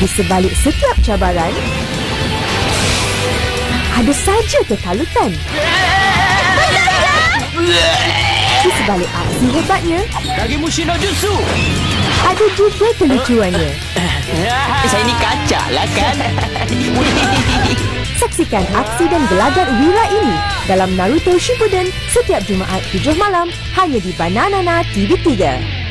Di sebalik setiap cabaran, ada saja kekalutan. Di sebalik aksi hebatnya, Kage Mushi no Jutsu. ada juga kelucuannya. Saya ni kacak lah kan. Saksikan aksi dan gelagat Wira ini dalam Naruto Shippuden setiap Jumaat 7 malam hanya di Bananana TV3.